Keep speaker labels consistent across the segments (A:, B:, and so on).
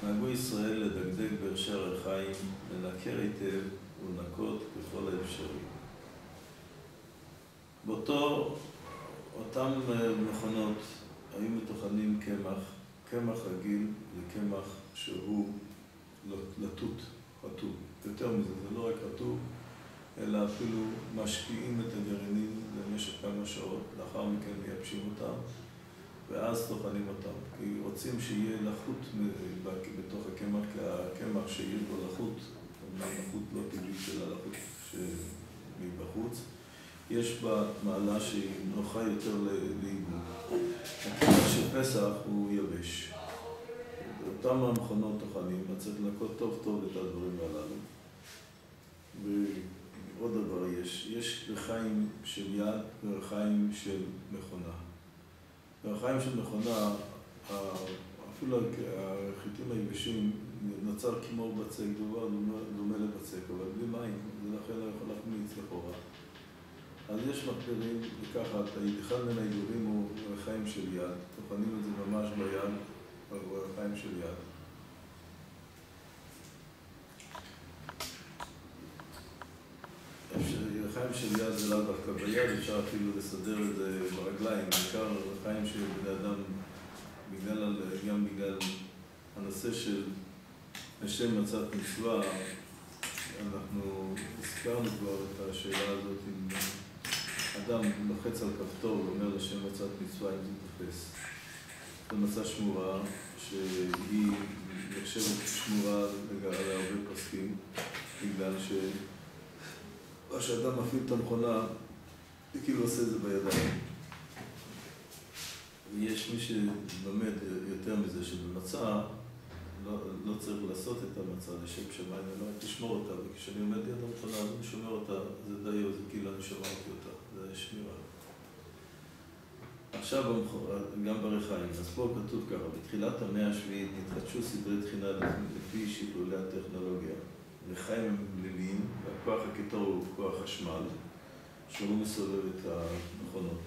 A: נהגו ישראל לדקדק בשער החיים, לנקר היטב ולנקות ככל האפשרי. אותם מכונות היו מתוכנים קמח רגיל וקמח שהוא לטוט, רטוב. יותר מזה, זה לא רק רטוב, אלא אפילו משקיעים את הגרעינים למשך כמה שעות, לאחר מכן מייבשים אותם, ואז טוחנים אותם. כי רוצים שיהיה לחות בתוך הקמח, כי הקמח שיהיה בו לחות, אומנם לחות לא טבעית של הלחות מבחוץ, יש בה מעלה שהיא נוחה יותר לאיבוד. הקמח של פסח הוא יבש. אותם המכונות טוחנים, צריך לנקות טוב טוב את הדברים הללו. ועוד דבר יש ריחיים של יד וריחיים של מכונה. בריחיים של מכונה, אפילו החיטים היבשים נוצר כמו בצק, דבר דומה לבצק, אבל בלי מים, ולכן לא יכול להחמיץ לכאורה. אז יש מחקרים, וככה, אחד מן ההידורים הוא ריחיים של יד, טוחנים את זה ממש ביד, ריחיים של יד. ריחיים של יד זה לא דווקא ביד, אפשר אפילו לסדר את זה ברגליים, בעיקר ריחיים של בני אדם, גם בגלל הנושא של לשם מצוות מצווה, אנחנו הזכרנו כבר את השאלה הזאת, אם אדם לוחץ על כפתור ואומר לשם מצוות מצווה, אם זה תופס. זו מצווה שמורה, שהיא נחשבת שמורה להרבה פסקים, בגלל שאדם מפעיל את המכונה, כאילו עושה את זה בידיים. ויש מי שלומד יותר מזה, שבמצה לא צריך לעשות את המצה לשם שמיים, אלא תשמור אותה, וכשאני עומד ליד המכונה, אז אני שומר אותה, זה די, זה כאילו אני שמרתי אותה, זה שמירה. עכשיו גם בריחיים, אז פה כתוב ככה, בתחילת המאה השביעית נתחדשו סדרי תחינה לפי שכלולי הטכנולוגיה. ריחיים הם מליליים, והכוח הקיטור הוא כוח חשמל, שהוא מסובב את המכונות.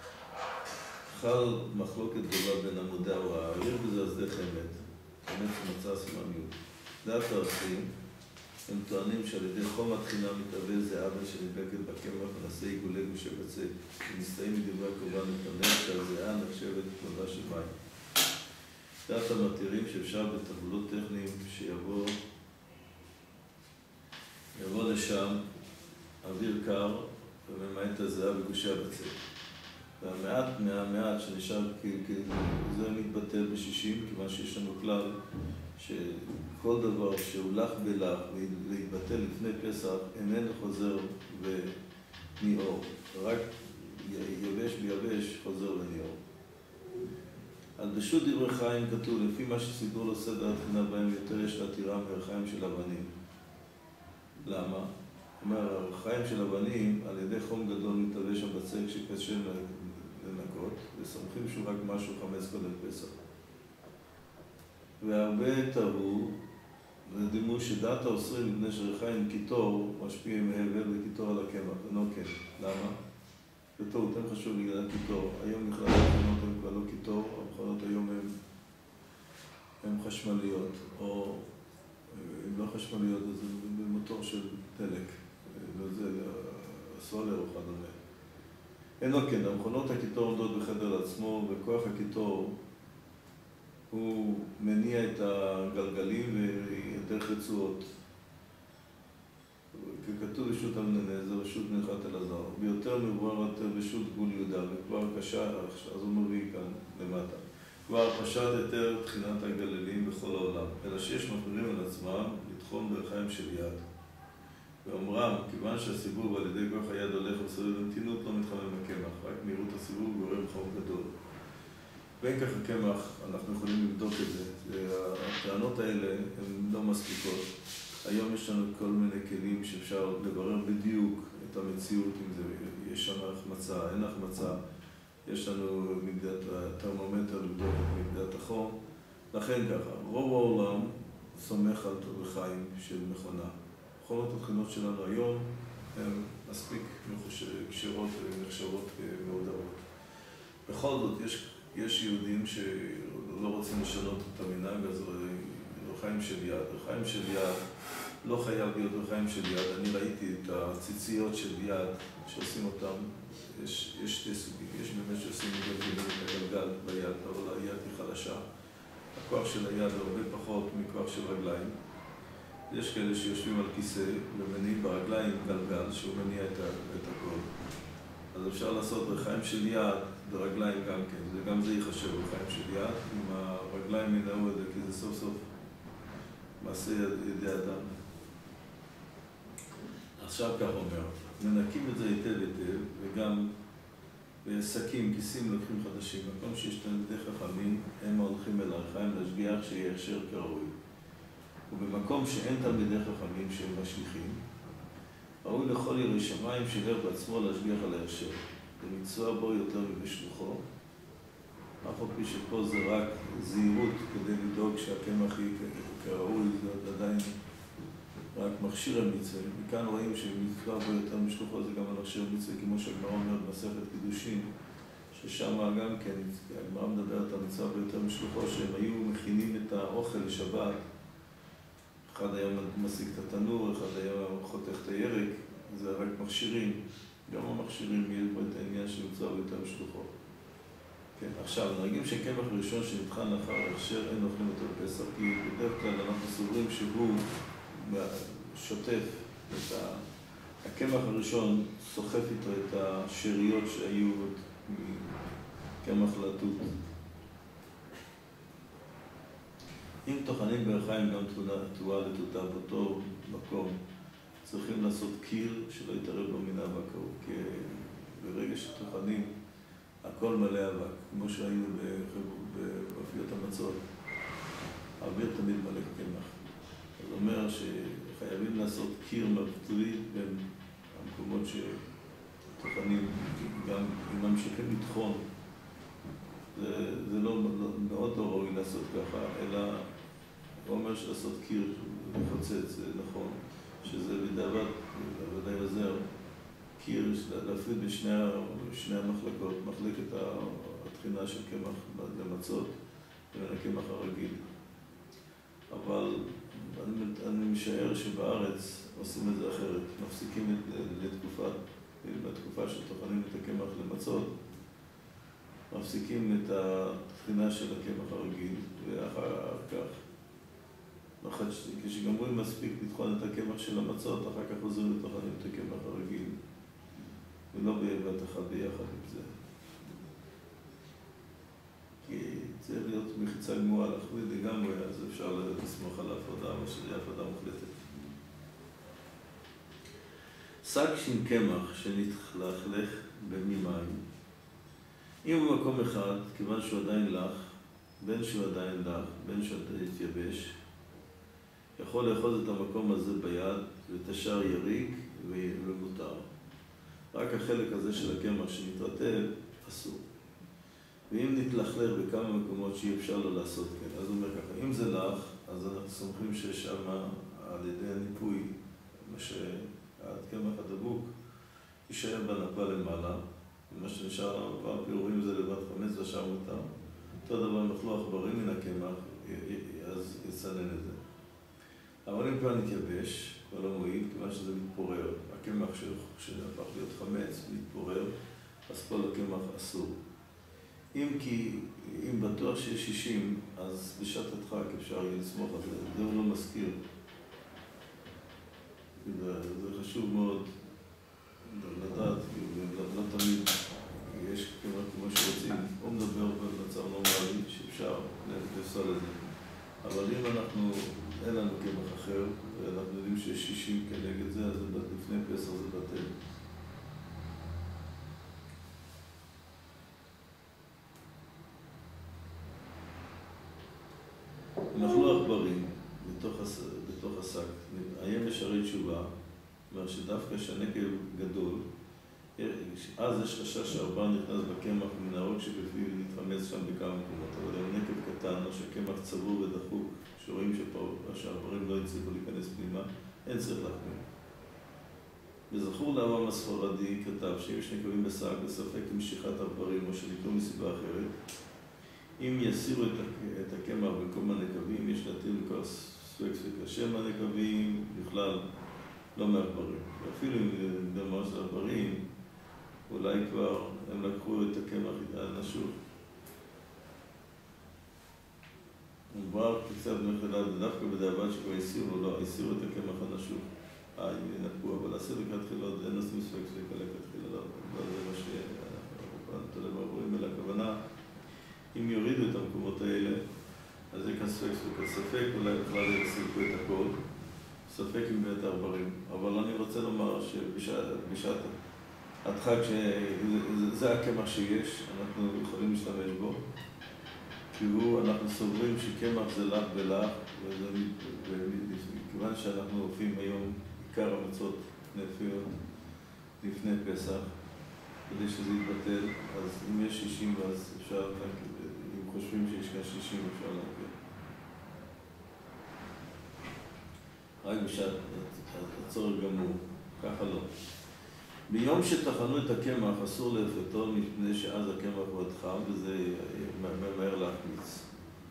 A: חל מחלוקת גדולה בין עמודי ההוראה, יש בזה אז די חמד, חמד שמצא סימניות. דעת הערכים, הם טוענים שעל ידי חום התחינה מתהווה זה עוול שנדבקת בקמח ונעשה עיגולי גושי בצק, ומסתיים מדברי הקורבן לתנך שהזיעה נחשבת תנודה של מים. דעת המתירים שאפשר בתרבולות טכניים שיבוא לשם אוויר קר וממעט את הזיעה בגושי הבצק. והמעט שנשאר, זה מתבטל ב-60, כיוון שיש לנו כלל שכל דבר שהולך בלח והתבטל לפני פסח איננו חוזר וניעור, רק יבש ביבש חוזר וניעור. על בשו"ת דברי חיים כתוב, לפי מה שסידור לו סדר התחינה בהם יותר יש להתירה מריחיים של אבנים. למה? אומר, הריחיים של אבנים על ידי חום גדול מתהווה שם בצק שקשה לנקות, וסומכים שהוא רק משהו חמץ קודם פסח. והרבה תראו, ודימו שדעת האוסרים מפני שריחיים קיטור משפיעים מהבל וקיטור על הקמח, אינו כן. למה? בטעות, הם חשוב בגלל הקיטור. היום בכלל המכונות הן כבר לא קיטור, המכונות היום הן חשמליות, או אם לא חשמליות, אז זה במוטור של דלק, וזה הסולר או כדומה. אינו כן, המכונות הקיטור עומדות בחדר לעצמו, וכוח הקיטור הוא מניע את הגלגלים ודרך רצועות. ככתוב בשו"ת המננה, זה רשות מנחת אלעזר. ביותר מבואר יותר בשו"ת גבול יהודה, וכבר קשה, אז הוא מביא כאן למטה. כבר פשט יותר תחינת הגללים בכל העולם, אלא שיש מחמירים על עצמם לתחום בריחיים של יד. ואומרם, כיוון שהסיבוב על ידי כוח היד הולך ומסובב במתינות, לא מתחמם הקמח, רק מהירות הסיבוב גורם חום גדול. בין כך הקמח, אנחנו יכולים לבדוק את זה. הטענות האלה הן לא מספיקות. היום יש לנו כל מיני כלים שאפשר לברר בדיוק את המציאות, אם זה יש שם החמצה, אין החמצה. יש לנו מדידת הטרמומטר לבדוק את מדידת החום. לכן ככה, רוב העולם סומך על ריחיים של מכונה. מכונות התחינות שלנו היום הן מספיק קשרות ונחשבות כמאודרות. בכל זאת, יש יהודים שלא רוצים לשנות את המנהג, אז רחיים של יד. רחיים של יד לא חייב להיות רחיים של יד. אני ראיתי את הציציות של יד שעושים אותם. יש שתי סוגים. יש באמת שעושים את הגלגל ביד, אבל היד היא חלשה. הכוח של היד הוא הרבה פחות מכוח של רגליים. יש כאלה שיושבים על כיסא ומניעים ברגליים גלגל שהוא מניע את הכל. אז אפשר לעשות רחיים של יד ברגליים גם כן, וגם זה ייחשב רחיים של יד, אם הרגליים ינעו את זה, כי זה סוף סוף מעשה ידי אדם. עכשיו כך אומר, מנקים את זה היטב היטב, וגם בסקים, כיסים לוקחים חדשים, במקום שיש תלמידי חכמים, הם הולכים אל הרחיים להשגיח שיהיה הכשר כראוי. ובמקום שאין תלמידי חכמים שהם משליחים, ראוי לכל ירא שמיים שילך בעצמו להשגיח על ההכשר, ולמצוא בו יותר מבשלוחו, אף על פי שפה זה רק זהירות כדי לדאוג שהקמח יהיה כראוי, זה עדיין רק מכשיר המצווה. מכאן רואים שמצווה בו יותר משלוחו זה גם על הכשר מצווה, כמו שהגמרא אומרת במסכת קידושין, ששם גם כן, הגמרא מדברת על מצווה בו יותר משלוחו, שהם היו מכינים את האוכל לשבת, אחד היה מסיק את התנור, אחד היה חותך את הירק, זה רק מכשירים. גם המכשירים יש בו את העניין של מצווה ביותר משלוחו. כן, עכשיו, נהגים שקמח ראשון שנטחן לאחר ההכשר אין אוכלים אותו בפסח, כי בדרך כלל אנחנו סוברים שהוא שוטף את הקמח הראשון, סוחף איתו את השאריות שהיו מקמח לתות. אם טוחנים ברחיים גם תבואה לתותה באותו מקום, צריכים לעשות קיר שלא יתערב במינה והקרוב, כי ברגע שטוחנים הכל מלא אבק, כמו שהיינו באופיות המצות, האוויר תמיד מלא קמח. זאת אומרת שחייבים לעשות קיר מבטרי בין המקומות שטוחנים, גם אם ממשיכים לטחון, זה מאוד לא ראוי לעשות ככה, אלא הוא אומר שלעשות קיר לחוצץ, זה נכון, שזה בדיעבד, ודאי עוזר, קיר, להפריד בין שני המחלקות, מחלקת התחינה של קמח למצות ובין הקמח הרגיל. אבל אני משער שבארץ עושים את זה אחרת, מפסיקים בתקופה שטוחנים את הקמח למצות, מפסיקים את התחינה של הקמח הרגיל, ואחר כך, כשגמרים מספיק לטחון את הקמח של המצות, אחר כך חוזרים לטוחנים את הקמח הרגיל, ולא בבת אחת ביחד עם זה. כי צריך להיות מחיצה גמורה להכביד לגמרי, אז אפשר לסמוך על ההפרדה, מה שזה הפרדה מוחלטת. שק עם קמח שנתלכלך במים, אם במקום אחד, כיוון שהוא עדיין לח, בין שהוא עדיין לח, בין שהוא עדיין התייבש, יכול לאחוז את המקום הזה ביד ואת השאר יריק ומותר. רק החלק הזה של הקמח שנתרטב, אסור. ואם נתלכלך בכמה מקומות שאי אפשר לו לעשות כן, אז הוא אומר ככה, אם זה לח, אז אנחנו סומכים ששם על ידי הניפוי, מה שהקמח הדבוק, יישאר בנפה למעלה, ומה שנשאר לנו פעם פירורים זה לבד חמץ ושאר אותם. אותו דבר נאכלו עכברים מן הקמח, אז יצנן את זה. אבל אם כבר נתייבש, כבר לא מועיל, כיוון שזה מתפורר, הקמח שהפך להיות חמץ מתפורר, אז כל הקמח אסור. אם בטוח שיש 60, אז בשעת הדחק אפשר יהיה לסמוך על זה, זה הוא לא מזכיר. זה חשוב מאוד לדעת, לא תמיד יש כמעט כמו שרוצים, הוא מדבר במצב נורמלי שאפשר לפסול את זה. אבל אם אין לנו קמח אחר, ואנחנו יודעים שיש 60 כנגד זה, אז לפני פסח זה בטל. נאכלו עכברים בתוך השק, עיין בשערי תשובה, אומר שדווקא שהנקב גדול, אז יש חשש שהעכבר נכנס בקמח מן הרוג שבפיו נתחמץ שם בכמה מקומות, אבל אם נקב קטן או שהקמח צבור ודחוק, שרואים שהעכברים לא הצליחו להיכנס פנימה, אין צריך להחמיר. וזכור לאברהם הספרדי כתב שאם יש נקבים בשק בספק למשיכת עכברים או שנקראו מסיבה אחרת, אם יסירו את הקמח במקום הנקבים, יש להטיל מכוח ספק ספק. השם הנקבים בכלל לא מהפרים. ואפילו אם זה ממש הפרים, אולי כבר הם לקחו את הקמח הנשוף. וברק קצת מחילת, דווקא בדיעבד שכבר הסירו, לא, הסירו את הקמח הנשוף. אם ינקו, אבל הסירו לכתחילה, אין עושים ספק ספק על הכתחילה, לא זה מה שתולה בעבורים, אלא הכוונה, אם יורידו את המקומות האלה, אז זה כאן ספק ספק. הספק אולי בכלל יסילקו את הכל, ספק עם בית העברים. אבל אני רוצה לומר שבשעת הדחק, שזה הקמח שיש, אנחנו יכולים להשתמש בו. כי אנחנו סוברים שקמח זה לח ולח, וכיוון שאנחנו אופים היום עיקר המצות נפיות לפני פסח, כדי שזה יתבטל, אז אם יש 60 אז אפשר, אם חושבים שיש כאן 60 אפשר להגיע. רק בשעת הצורך גמור, ככה לא. ביום שטחנו את הקמח אסור להפתו מפני שאז הקמח עוד חם וזה ממהר להחמיץ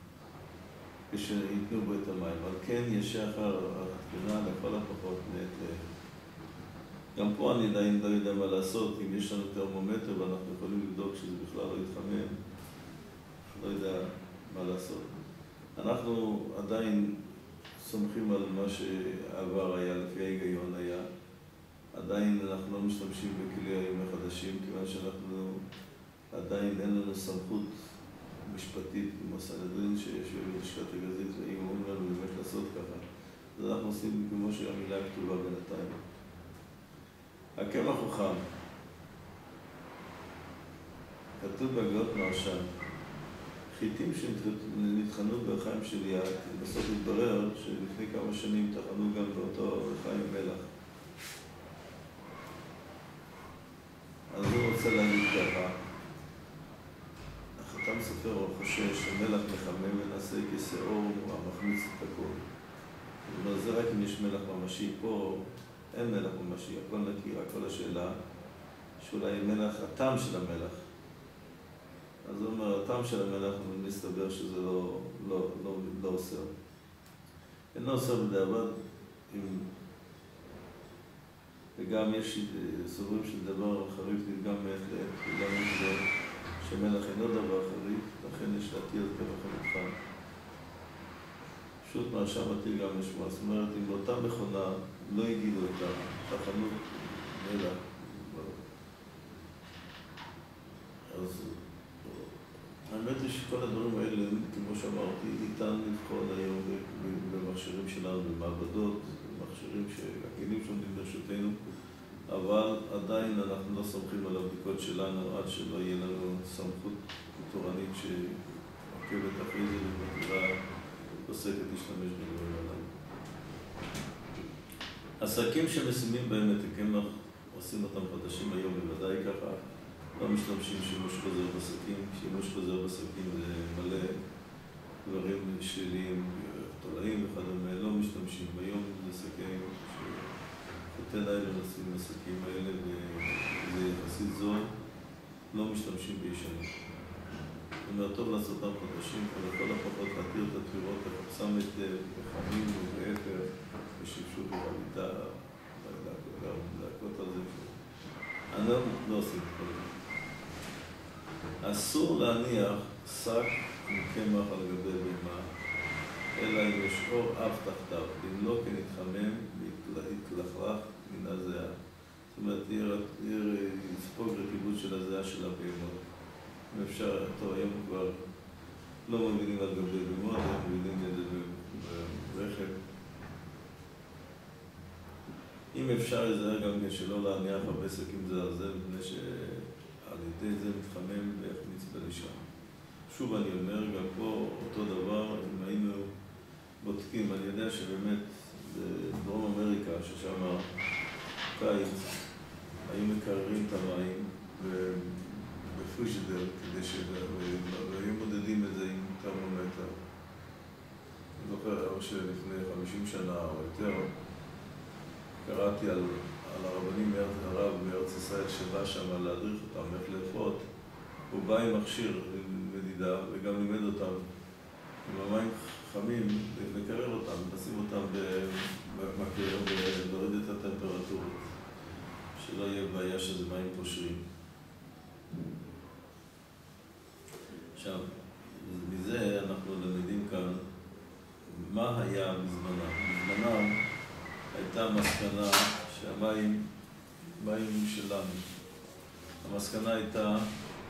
A: כשיתנו בו את המים. אבל כן יש שחר התקינה לכל הפחות מעת לעת. גם פה אני עדיין לא יודע מה לעשות. אם יש לנו טרמומטר ואנחנו יכולים לבדוק שזה בכלל לא יתחמם, לא יודע מה לעשות. אנחנו עדיין סומכים על מה שעבר היה, לפי ההיגיון היה. עדיין אנחנו לא משתמשים בכלי היום החדשים, כיוון שאנחנו עדיין אין לנו סמכות משפטית כמו סנהדרין שיש בלשכת הגזית, ואם אומרים לנו באמת לעשות ככה, אז אנחנו עושים כמו שהמילה כתובה בינתיים. הקמח הוא חם. כתוב בהגלות מהרש"ם, חיטים שנטחנו בחיים של יד, בסוף התברר שלפני כמה שנים טחנו גם באותו חיים מלח. אז הוא רוצה להגיד ככה, החתם סופר הוא חושש שמלח מחמם ונעשה כשאור המחמיץ את הכל. זאת אומרת, זה רק אם יש מלח ממשי. פה אין מלח ממשי, הכל נקי, הכל השאלה שאולי מלח, הטעם של המלח. אז הוא אומר, הטעם של המלח מסתבר שזה לא אוסר. אינו אוסר בדיעבד וגם יש סוברים של דבר חריף נפגם מעת לעת, וגם יש לו שמלח אינו דבר חריף, לכן יש להתיר את קמח המטחן. פשוט מהרש"ם מתיר גם לשמוע. זאת אומרת, אם באותה מכונה לא הגידו את התחנות מלח, אז האמת היא שכל הדברים האלה, כמו שאמרתי, ניתן לבחון היום במכשירים שלנו, במעבדות, במכשירים שהכלים שעומדים לרשותנו, אבל עדיין אנחנו לא סומכים על הבדיקות שלנו עד שלא יהיה לנו סמכות תורנית שעוקבת אחרי זה ובתורה עוסקת להשתמש בדברים עליו. עסקים שמשימים בהם את הקמח, עושים אותם חדשים היום בוודאי ככה, לא משתמשים שימוש חוזר בשקים. שימוש חוזר בשקים זה מלא דברים שליליים, תולעים וכדומה, לא משתמשים. היום זה שקים שחוטי לילה נשים בשקים האלה וזה יחסית זול, לא משתמשים בישנים. זאת אומרת, טוב לעשות אותם חדשים, אבל לכל הפחות להתיר את התפירות, לחפשם היטב, בחמים ובאפר, בשפשות ובחביתה, להכות על זה. אני לא עושים את כל זה. אסור להניח שק עם קמח על גבי בהמה, אלא אם יש אור אף תחתיו, אם לא כן יתחמם ויתלכלך מן הזיעה. זאת אומרת, יספוג רטיבות של הזיעה של הבהמות. אם אפשר, טוב, היום כבר לא מבינים על גבי בהמות, הם מבינים את זה ברכב. אם אפשר להיזהר גם כן שלא להניח הרבה שקים זה על זה, מפני שעל ידי זה מתחמם ויחמיץ בלישה. שוב אני אומר, גם פה אותו דבר, אם היינו בודקים, אני יודע שבאמת בדרום אמריקה, ששם קיץ, היו מקררים את המים בפריג'ידר, והיו מודדים את זה עם טרמומטר. אני זוכר שלפני 50 שנה או יותר, קראתי על הרבנים הרב מארץ ישראל שבא שם להדריך אותם איך לאפות. הוא בא עם מכשיר מדידה וגם לימד אותם עם המים חמים, לקרר אותם, לשים אותם במקרר ולהוריד את הטמפרטורות, שלא יהיה בעיה שזה מים פושרים. עכשיו, מזה אנחנו למדים כאן מה היה בזמנם. בזמנם הייתה מסקנה שהמים שלנו. המסקנה הייתה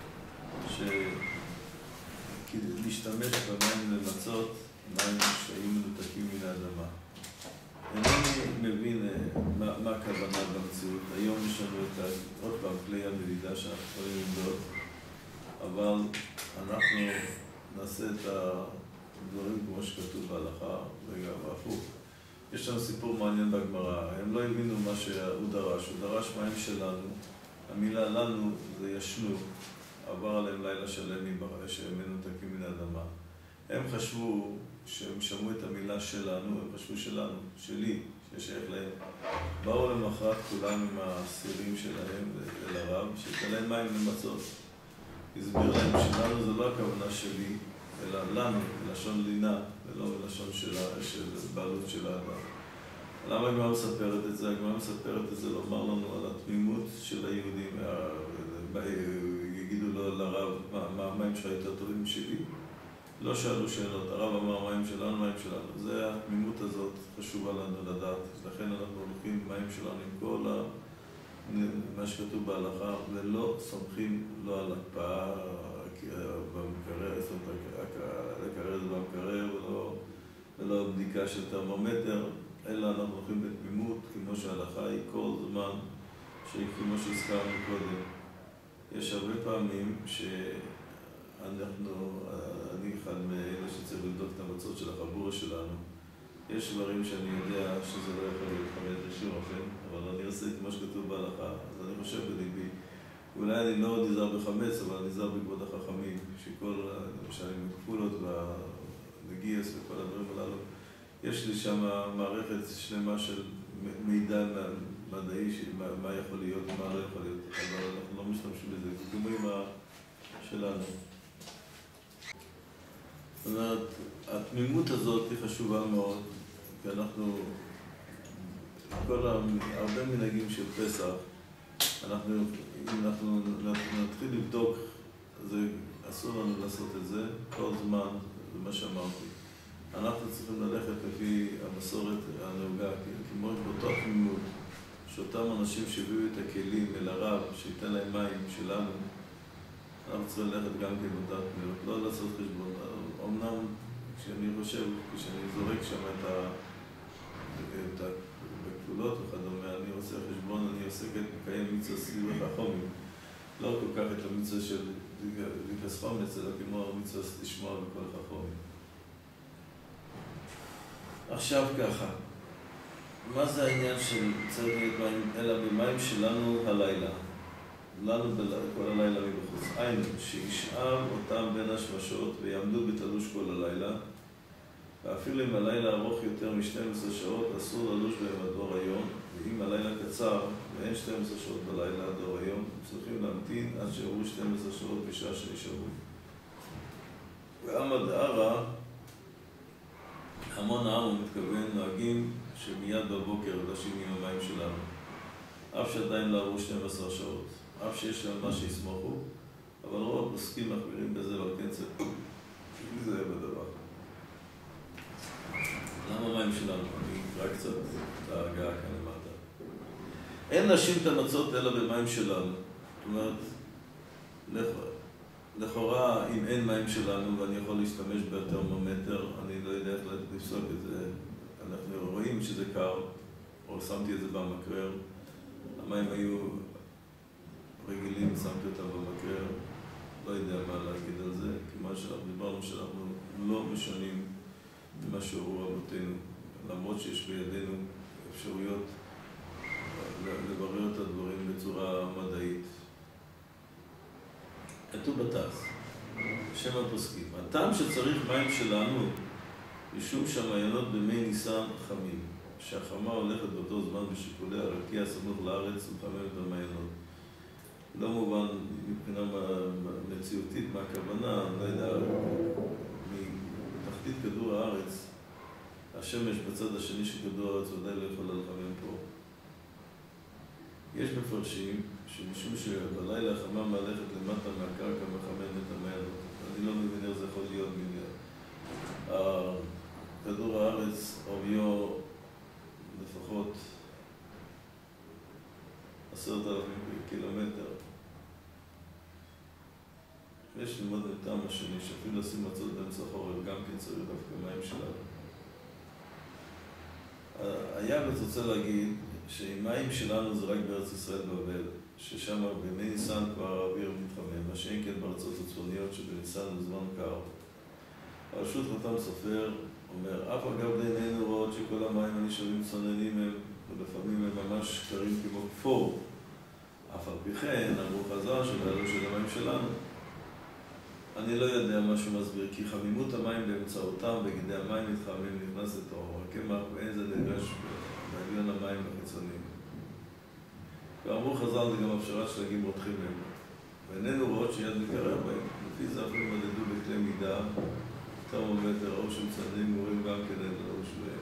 A: להשתמש במים למצות, מים שהיו מנותקים מן האדמה. אינני מבין מה הכוונה במציאות. היום יש לנו עוד פעם כלי המדידה שאנחנו יכולים למדוד, אבל אנחנו נעשה את הדברים כמו שכתוב בהלכה, וגם הפוך. יש לנו סיפור מעניין בגמרא. הם לא הבינו מה שהוא דרש. הוא דרש מים שלנו. המילה לנו זה ישנו. עבר עליהם לילה שלם שהם מנותקים מן האדמה. הם חשבו שהם שמעו את המילה שלנו, הם חשבו שלנו, שלי, ששייך להם. באו למחרת כולם עם הסירים שלהם אל הרב, שייתן להם מים למצות. הסביר להם שלנו זה לא הכוונה שלי, אלא לנו, בלשון לינה, ולא בלשון של בעלות של האדם. למה הגמרא מספרת את זה? הגמרא מספרת את זה לומר לנו על התמימות של היהודים. יגידו לו לרב, מה המים שלך יותר טובים משלי? לא שאלו שאלות, הרב אמר מים שלנו, מים שלנו. זה התמימות הזאת חשובה לנו לדעת. לכן אנחנו הולכים מים שלנו עם כל מה שכתוב בהלכה, ולא סומכים לא על הקפאה במקרר, לקרר את זה במקרר, ולא בדיקה של טרמומטר, אלא אנחנו הולכים בתמימות, כמו שההלכה היא כל זמן, כמו שהזכרנו קודם. יש הרבה פעמים אני אחד מאלה שצריך לבדוק את המצות של החבורה שלנו. יש דברים שאני יודע שזה לא יכול להתחמד בשום אופן, אבל אני עושה כמו שכתוב בהלכה, אז אני חושב בליבי. אולי אני לא נזהר בחמץ, אבל אני נזהר בכבוד החכמים, שכל, למשל, עם כפולות והנגיעס וכל הדברים הללו, יש לי שם מערכת שלמה של מידע מדעי, מה יכול להיות ומה לא יכול להיות, אבל אנחנו לא משתמשים בזה, זה כמו עם שלנו. זאת אומרת, התמימות הזאת היא חשובה מאוד, כי אנחנו, הרבה מנהגים של פסח, אם אנחנו נתחיל לבדוק, אסור לנו לעשות את זה כל זמן, זה מה שאמרתי. אנחנו צריכים ללכת לפי המסורת הנהוגה, כמו באותה תמימות, שאותם אנשים שהביאו את הכלים אל הרב, שייתן להם מים שלנו, אנחנו צריכים ללכת גם כן באותה תמימות, לא לעשות חשבון. אמנם, כשאני זורק שם את הכפולות וכדומה, אני עושה חשבון, אני מקיים מצווה סביב החומים. לא כל כך את המצווה של דיקס חומץ, אלא כמו המצווה לשמוע בכל החומים. עכשיו ככה, מה זה העניין של צריך להיות מים, אלא במים שלנו הלילה? לנו כל הלילה מבחוץ. היינו, שישאר אותם בין השמשות ויעמדו בתלוש כל הלילה, ואפילו אם הלילה ארוך יותר מ-12 שעות, אסור ללוש בהם עד אור היום, ואם הלילה קצר ואין 12 שעות בלילה עד אור היום, צריכים להמתין עד שעברו 12 שעות בשעה שנשארו. ועמד ערה, המון העם הוא מתכוון, נוהגים שמיד בבוקר לשים עם המים שלנו, אף שעדיין לא עברו 12 שעות, אף שיש להם מה שיסמוכו, אבל רוב הפוסקים מחמירים בזה, אבל כן צריך להיזהר בדבר. למה מים שלנו? אני אקרא קצת את ההגעה כאן למטה. אין נשים את המצות אלא במים שלנו. זאת אומרת, לכאורה, אם אין מים שלנו ואני יכול להשתמש בטרמומטר, אני לא יודע איך לפסוק את זה. אנחנו רואים שזה קר, או שמתי את זה במקרר. המים היו רגילים, שמתי אותם במקרר. לא יודע מה להגיד על זה, כי מה שאנחנו דיברנו שאנחנו לא משנים ממה שהורו רבותינו, למרות שיש בידינו אפשרויות לברר את הדברים בצורה מדעית. כתוב בתעש, שם הפוסקים. הטעם שצריך מים שלנו, משום שהמעיינות במי ניסן חמים, שהחמה הולכת באותו זמן בשיקולי הרקיע סמוך לארץ ומחמם את המעיינות. לא מובן מבחינה מציאותית מה הכוונה, אני לא יודע, מתחתית בתחתית כדור הארץ, השמש בצד השני של כדור הארץ ודאי לא יכולה לחמם פה. יש מפרשים שמשום שבלילה החמה מהלכת למטה מהקרקע מחמם את המים. אני לא מבין איך זה יכול להיות כדור הארץ עוביו לפחות 10,000 קילומטר. יש ללמוד מטעם השני שאפילו לשים מצות באמצע חורף גם כן צריך דווקא מים שלנו. היבט רוצה להגיד שמים שלנו זה רק בארץ ישראל בבל, ששם בימי ניסן כבר האוויר מתחמם, מה שאין כן בארצות הצפוניות שבניסן הוא זמן קר. הרשות חתם סופר אומר, אף אגב לעינינו רואות שכל המים הנשארים צוננים הם, ולפעמים הם ממש קרים כמו כפור. אף על פי כן, אמרו חז"ל שבאלו של המים שלנו. אני לא יודע מה שהוא מסביר, כי חמימות המים באמצעותם בגדי המים מתחמם נכנס לתור, הקמח ואין זה נרגש בעליון המים החיצוניים. ואמרו חז"ל זה גם הפשרת שלגים רותחים להם. ואיננו רואות שיד מקרר בהם, לפי זה אפילו מדדו בכלי מידה, טרמומטר, או שמצנדים מורים גם כדי לאור שלהם.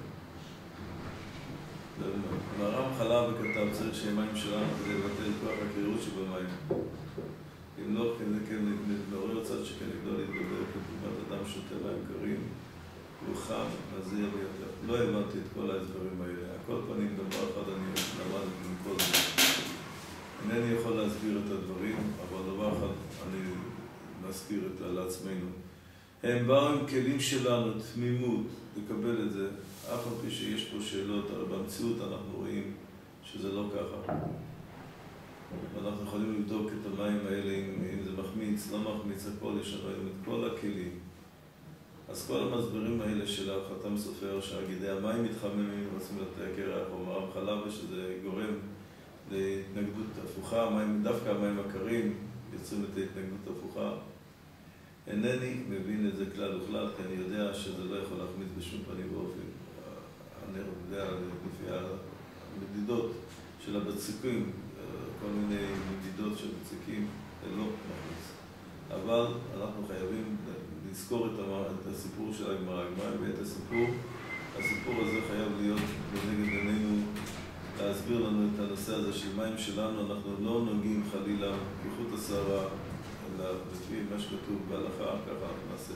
A: מהר"ם חלב וכתב צריך שיהיה מים שלנו כדי לבטל כוח הקרירות שבמים. אם לא, כן מעורר צד שכנגדו להתגבר כתגובת אדם שותה מים קרים, הוא חם, מזהיר ביותר. לא הבנתי את כל ההסברים האלה. הכל פנים דבר אחד אני למדתי מכל זה. אינני יכול להסביר את הדברים, אבל דבר אחד אני מזכיר לעצמנו. הם באו עם כלים שלנו, תמימות, לקבל את זה. אף על פי שיש פה שאלות, אבל במציאות אנחנו רואים שזה לא ככה. ואנחנו יכולים לבדוק את המים האלה, אם זה מחמיץ, לא מחמיץ, הכל יש לנו את כל הכלים. אז כל המסברים האלה של החתם סופר, שהגידי המים מתחממים, רוצים לתת קרח או מרם חלב, ושזה גורם להתנגדות הפוכה, דווקא המים הקרים יוצרים את ההתנגדות הפוכה. אינני מבין את זה כלל וכלל, כי אני יודע שזה לא יכול להחמיץ בשום פנים ואופן. אני יודע, לפי המדידות של הבצקים, כל מיני מדידות של בצקים, זה לא מחמיץ. אבל אנחנו חייבים לזכור את הסיפור של הגמרא. ואת הסיפור הזה חייב להיות בנגד עינינו, להסביר לנו את הנושא הזה של מים שלנו. אנחנו לא נוגעים חלילה כחוט השערה, אלא לפי מה שכתוב בהלכה, ככה נעשה.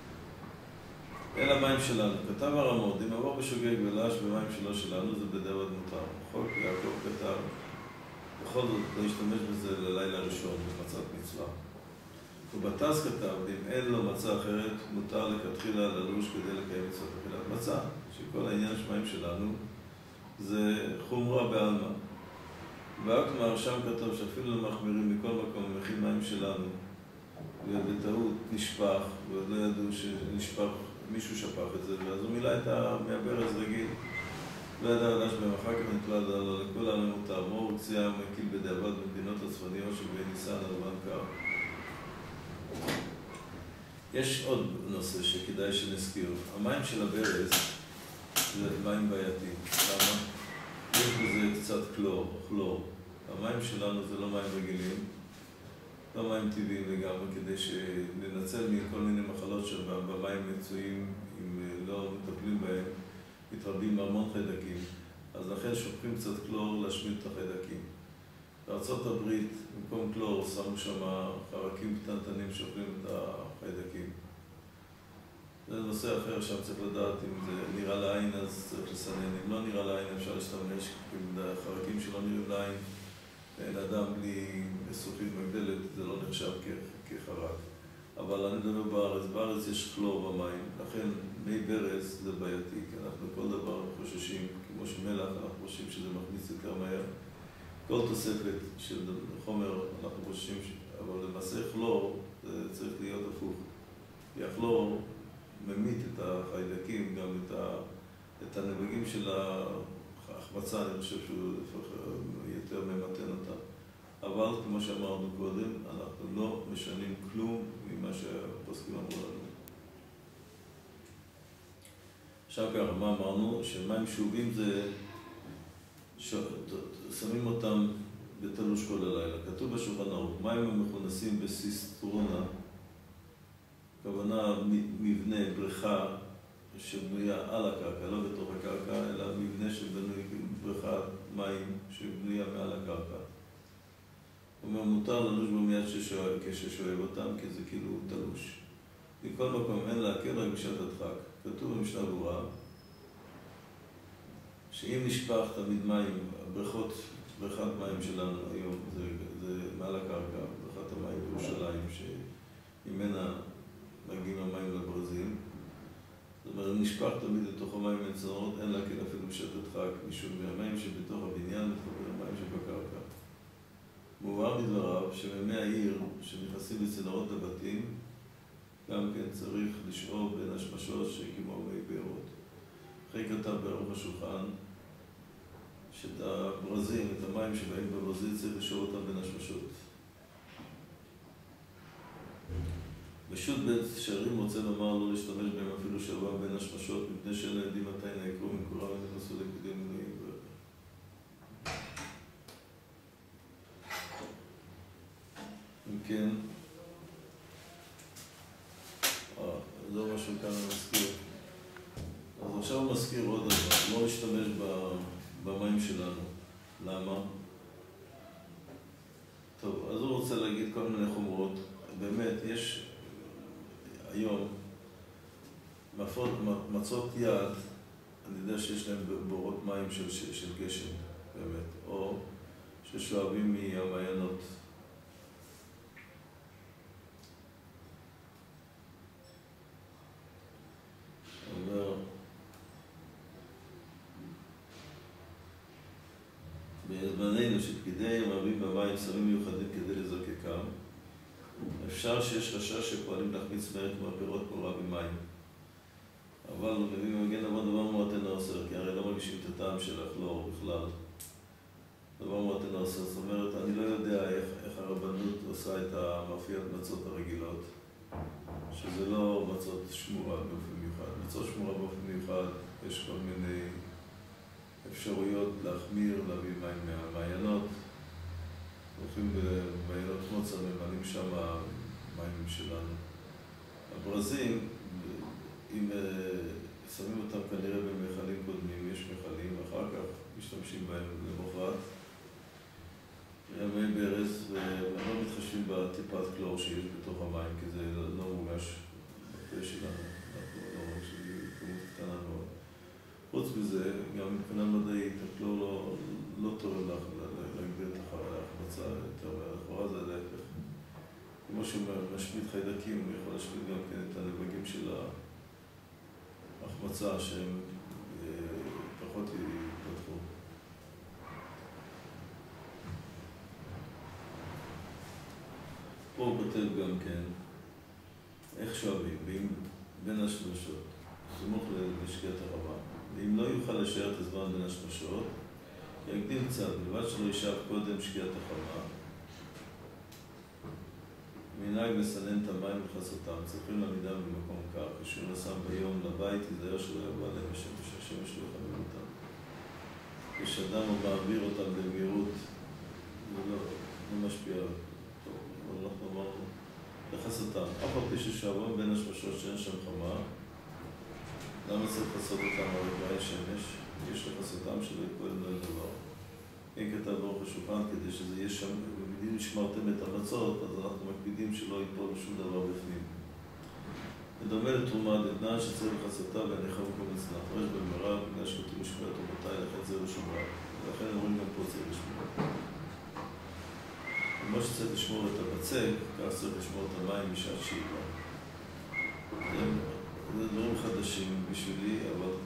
A: אל המים שלנו, כתב הרמות, אם עבור בשוגג ולעש במים שלו שלנו, זה בדיעבד מותר. חוק יעקב כתב, בכל זאת להשתמש בזה ללילה ראשון במצת מצווה. ובתז כתב, אם אין לו מצה אחרת, מותר לכתחילה ללוש כדי לקיים מצוות אכילת מצה, שכל העניין שמים שלנו זה חומרה בעלמא. והאקמר שם כתב שאפילו למחמירים מכל מקום מכין מים שלנו, ובטעות נשפך, ועוד לא ידעו שנשפך, מישהו שפך את זה, ואז הוא מילא את מהברז רגיל. לא ידע עדש בהם, אחר כך נתלה לו לכל העולם מותר. מור הוציאה מקיל בדיעבד במדינות הצפוניות שבין ניסן על זמן קר. יש עוד נושא שכדאי שנזכיר. המים של הברז זה מים בעייתיים. למה? יש בזה קצת כלור. המים שלנו זה לא מים רגילים, לא מים טבעיים לגמרי, כדי שננצל מכל מיני מחלות שבמים מצויים, אם לא מטפלים בהם, מתרבים המון חיידקים. אז לכן שופכים קצת כלור להשמיד את החיידקים. בארצות הברית, במקום כלור, שמו שם חרקים קטנטנים שאוכלים את החיידקים. זה נושא אחר שם צריך לדעת, אם זה נראה לעין אז צריך לסנן, אם לא נראה לעין אפשר להשתמש עם חרקים שלא נראים לעין. אין אדם בלי זכוכית מגדלת, זה לא נחשב כחרק. אבל אני מדבר בארץ יש כלור במים, לכן מי ברז זה בעייתי, כי אנחנו כל דבר חוששים, כמו שמלח, אנחנו חושבים שזה מכניס יותר מהר. כל תוספת של חומר אנחנו חוששים, אבל למעשה כלור זה צריך להיות הפוך. כי הכלור ממית את החיידקים, גם את הנבגים של ההחמצה, אני חושב שהוא יותר ממתן אותה. אבל כמו שאמרנו קודם, אנחנו לא משנים כלום ממה שהפוסקים אמרו לנו. עכשיו ככה, מה אמרנו? שמים שאובים זה שמים אותם בתלוש כל הלילה. כתוב בשולחן ערוך, מים המכונסים בסיסטרונה, כוונה מבנה, בריכה, שבנויה על הקרקע, לא בתוך הקרקע, אלא מבנה שבנוי בריכת מים שבנויה מעל הקרקע. הוא אומר, מותר ללוש בו מיד כששואב אותם, כי זה כאילו תלוש. מכל מקום אין להקל רק בשעת הדחק. כתוב במשנה ברורה, שאם נשפך תמיד מים, בריכת מים שלנו היום, זה מעל הקרקע, בריכת המים בירושלים, שממנה מגיעים המים לברזים. זאת אומרת, אם נשפך תמיד לתוך המים מצנורות, אין להקל אפילו בשעת הדחק, משום מהמים שבתוך הבניין מתחבר המים שבקרקע. מובהר מדבריו שממי העיר שנכנסים לצנורות לבתים, גם כן צריך לשאוב בין השמשות שכמו מי בארות. אחרי כתב בערוך השולחן, שאת הברזים, את המים שבאים בברזים, צריך לשאוב אותם בין השמשות. בשו"ת בית שערים רוצה לומר לא להשתמש בהם אפילו שבוע בין השמשות, מפני שאין יודעים מתי נעקרו מקורם ונכנסו לקדים מנויים. אם כן, זה משהו כאן מזכיר. אז עכשיו הוא מזכיר עוד דבר, לא להשתמש במים שלנו. למה? טוב, אז הוא רוצה להגיד כל מיני חומרות. באמת, יש היום מצות יד, אני יודע שיש להם בורות מים של גשם, באמת, או ששואבים מהמעיינות. אומר, בזמננו שפקידי רבים במים שמים מיוחדים כדי לזקקם, אפשר שיש חשש שפועלים להחמיץ מהר כמו הפירות כמו רבי מים. אבל הוא מביא מגן דבר מאוד אינו אוסר, כי הרי לא מרגישים את הטעם של הכלור בכלל. דבר מאוד אינו אוסר, זאת אומרת, אני לא יודע איך הרבנות עושה את המאפיית מצות הרגילות, שזה לא מצות שמורה באופן מיוחד. מצות שמורה באופן מיוחד, יש כל מיני אפשרויות להחמיר, להביא מים מהמעיינות. הולכים במעיינות מוצא, ממלאים שם המים שלנו. הברזים, אם שמים אותם כנראה במחלים קודמים, יש מחלים, אחר כך משתמשים בהם למחרת. ימי ברז, ולא מתחשבים בטיפת קלור שיש בתוך המים, כי זה לא מורגש בפה שלנו, אנחנו לא רואים שזה כמות קטנה מאוד. חוץ מזה, גם מבחינה מדעית, הקלור לא תורם להגביר את ההחמצה יותר מהלכאורה, זה להפך. כמו שהוא משמיד חיידקים, הוא יכול להשמיד גם כן את הנבגים של ההחמצה שהם פחות יתפתחו. פה הוא כותב גם כן, איך שואבים, בין השמשות, סמוך לשקיעת הרמה. ואם לא יוכל לשאר את הזמן בין השמשות, יקדים קצת, בלבד שלא יישאר קודם שקיעת החמה. מנהג לסנן את המים ולחסותם, צריכים לעמידם במקום קר, כשהוא נסם ביום לבית, יזהר שלא יבוא עליהם השמש, השמש לא יחמם אותם. כשאדם הוא מעביר אותם במהירות, זה לא משפיע טוב, אבל אנחנו אמרנו, לחסותם, אף על פי ששואבם בין השמשות שאין שם חמה, למה צריך לחסות אותם על רגעי שמש? יש לחסותם שלא יקודם לא דבר. כן כתב ברוך השולחן, כדי שזה יהיה שם, ובמילים שמרתם את המצות, אז אנחנו מקפידים שלא ייפול שום דבר בפנים. בדומה לתרומה דתנן שצריך לחסותה והניחה במקום מצנח. יש במראה, בגלל שכתוב לשמוע את רבותיי, לכן זה לשמוע. ולכן אומרים גם פה צריך לשמוע. כמו שצריך לשמור את הבצק, כך צריך לשמור את המים משעת שאיבה. זה דברים חדשים בשבילי, אבל